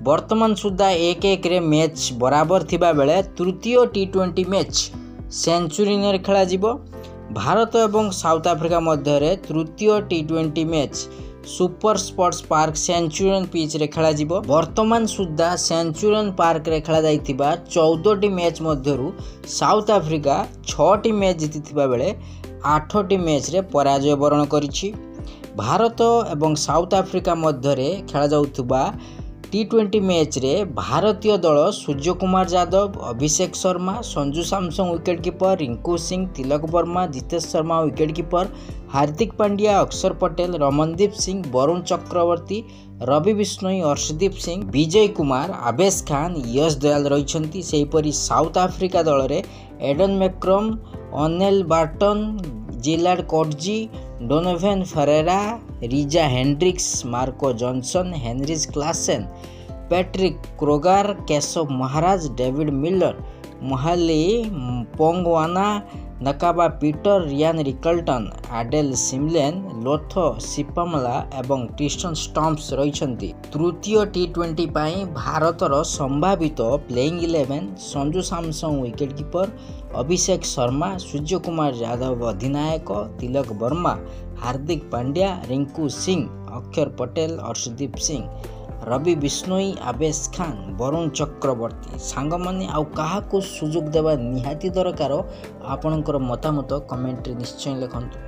वर्तमान सुधा 1-1 रे मैच बराबर थिबा बेले तृतीय टी20 मैच सेंचुरी ने खेला जिवो। भारत एवं साउथ आफ्रिका मध्य तृतीय टी20 match super sports park Centurion pitch रे खेला जिवो। वर्तमान सुधा सेंचुरियन पार्क रे खेला जाइतिबा 14 मैच मध्यरु साउथ आफ्रिका 6 मैच जीतिथिबा बेले 8 मैच रे पराजय वरण करिछि। भारत एवं साउथ आफ्रिका मध्य खेला जाउथुबा टी20 मैच रे भारतीय दल Surya Kumar Yadav, Abhishek Sharma, Sanju Samson wicket keeper, Rinku Singh, Tilak Varma, Jitesh Sharma wicket keeper, Hardik Pandya, Axar Patel, Ramandeep Singh, Varun Chakravarthy, Ravi Bishnoi, Arshdeep Singh, Vijay Kumar, आवेश खान, यश दयाल रही। सेहीपरि साउथ आफ्रिका दल रे Aiden Markram, Ottneil Baartman, Gerald Coetzee, Donovan Ferreira, Reeza Hendricks, Marco Jansen, Heinrich Klaasen, Patrick Kruger, Keshav Maharaj, David Miller, Mihlali Mpongwana, Nqaba Peter, Ryan Rickelton, Andile Simelane, Lutho Sipamla एवं Tristan Stubbs रही। तृतीय टी20 पाई भारतर संभावित playing 11 Sanju Samson wicket keeper, Abhishek Sharma, Surya Kumar Yadav अधिनायक, तिलक वर्मा, हार्दिक पांड्या, रिंकू सिंह, अक्षर पटेल, अर्शदीप सिंह, रवि बिश्नोई, आवेश खान, वरुण चक्रवर्ती। सांग माने आउ काहाको सुजोग देवा निहाती दरकार। आपणकर मतामत कमेंट रे निश्चय लिखंतु।